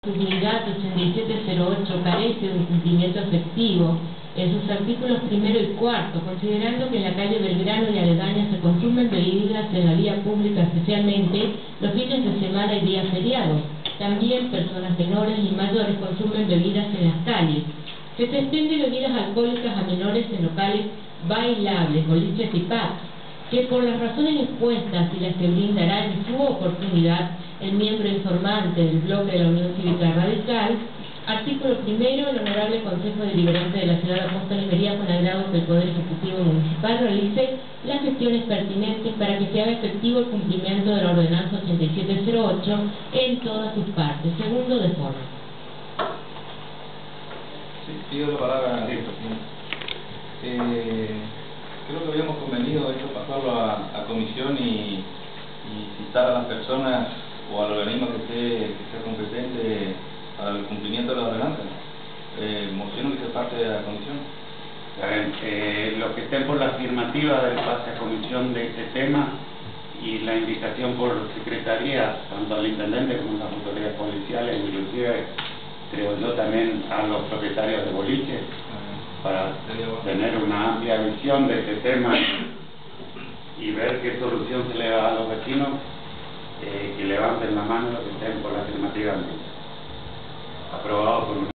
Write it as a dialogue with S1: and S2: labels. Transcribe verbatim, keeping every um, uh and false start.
S1: Unidad ochenta y siete cero ocho carece de un cumplimiento efectivo en sus artículos primero y cuarto, considerando que en la calle Belgrano y aledañas se consumen bebidas en la vía pública, especialmente los fines de semana y días feriados. También personas menores y mayores consumen bebidas en las calles. Se te extiende bebidas alcohólicas a menores en locales bailables, boliches y pubs, que por las razones expuestas y las que brindará en su oportunidad el miembro informante del bloque de la Unión Cívica Radical, artículo primero, el Honorable Consejo Deliberante de la Ciudad de Apóstoles vería con agrado que el Poder Ejecutivo Municipal realice las gestiones pertinentes para que se haga efectivo el cumplimiento de la Ordenanza ochenta y siete cero ocho en todas sus partes. Segundo, de forma.
S2: Sí, pido la palabra a esto. Eh, creo que habíamos convenido esto pasarlo a, a comisión y, y citar a las personas o al organismo que esté, que sea competente al cumplimiento de la ordenanza. Eh, mociono que se parte de la comisión.
S3: Bien, eh, los que estén por la afirmativa del pase a comisión de este tema y la invitación por secretaría, tanto al intendente como a las autoridades policiales, inclusive creo yo también a los propietarios de boliches, para tener una amplia visión de este tema y ver qué solución se le da a los vecinos, eh, que levanten la mano los que estén por la afirmativa. Aprobado por